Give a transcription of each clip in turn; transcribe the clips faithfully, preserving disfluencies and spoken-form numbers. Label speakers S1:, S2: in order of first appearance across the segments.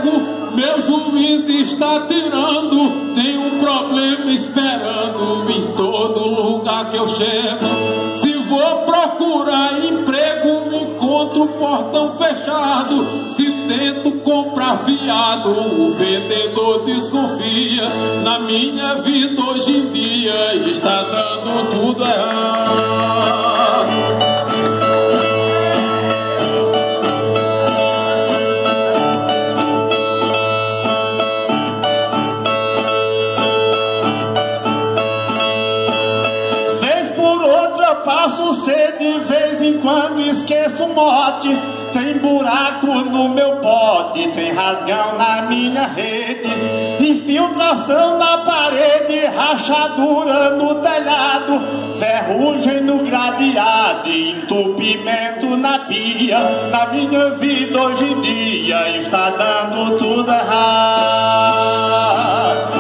S1: emprego, meu juiz está tirando. Tem um problema esperando em todo lugar que eu chego. Se vou procurar emprego, me encontro o portão fechado. Se tento comprar fiado, o vendedor desconfia. Na minha vida hoje em dia está dando tudo errado.
S2: Passo sede, de vez em quando esqueço o mote. Tem buraco no meu pote, tem rasgão na minha rede, infiltração na parede, rachadura no telhado, ferrugem no gradeado, entupimento na pia. Na minha vida hoje em dia está dando tudo errado.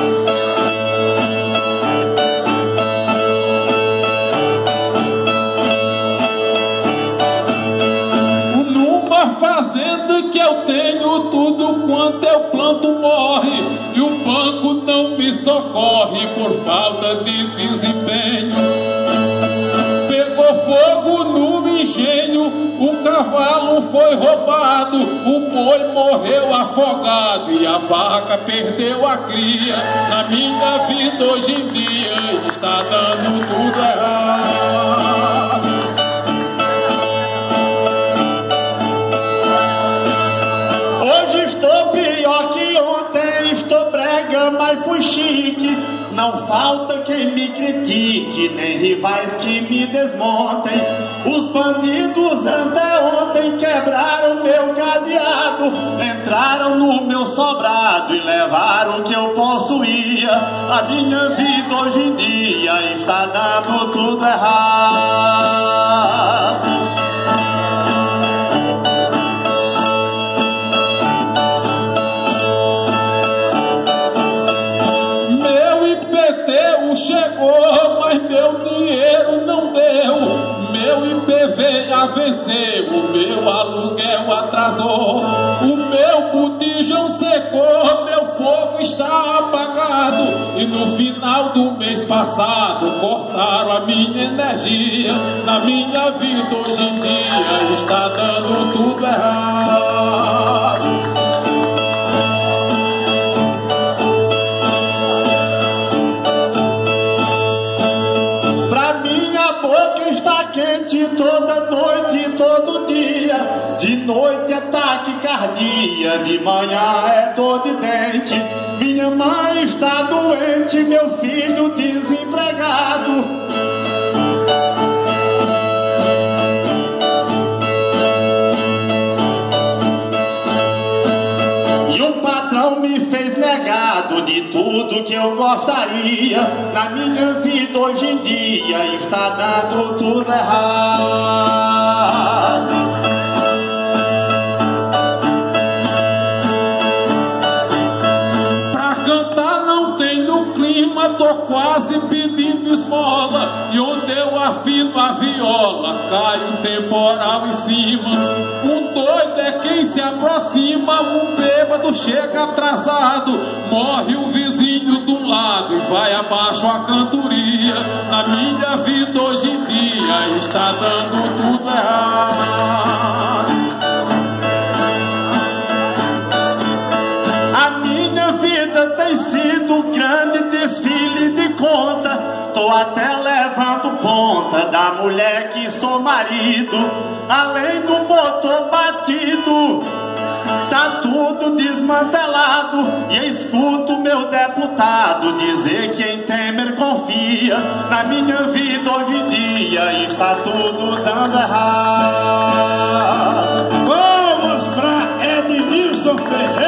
S1: Fazenda que eu tenho, tudo quanto eu planto morre, e o banco não me socorre por falta de desempenho. Pegou fogo no engenho, o cavalo foi roubado, o boi morreu afogado e a vaca perdeu a cria. Na minha vida hoje em dia está dando tudo errado.
S2: Hoje estou pior que ontem, estou brega, mas fui chique. Não falta quem me critique, nem rivais que me desmontem. Os bandidos anteontem quebraram meu cadeado, entraram no meu sobrado e levaram o que eu possuía. A minha vida hoje em dia está dando tudo errado.
S1: Chegou, mas meu dinheiro não deu. Meu I P V A venceu, o meu aluguel atrasou, o meu botijão secou, meu fogo está apagado. E no final do mês passado cortaram a minha energia. Na minha vida hoje em dia está dando tudo errado.
S2: Quente toda noite, todo dia. De noite é taquicardia, de manhã é dor de dente. Minha mãe está doente, meu filho desempregado. E o patrão me fez negado de tudo que eu gostaria. Na minha vida hoje em dia está dando tudo errado. Pra cantar não tem no clima, tô quase pedindo esmola. E onde eu afino a viola, cai um temporal em cima. Um doido é quem se aproxima, um bêbado chega atrasado, morre o vizinho do lado e vai abaixo a cantoria. Na minha vida hoje em dia está dando tudo errado. A minha vida tem sido um grande desfile de conta. Tô até levando conta da mulher que sou marido. Além do motor batido, tá tudo desmantelado. E escuto meu deputado dizer que em Temer confia. Na minha vida hoje em dia está tudo dando errado.
S3: Vamos pra Edmilson Ferreira.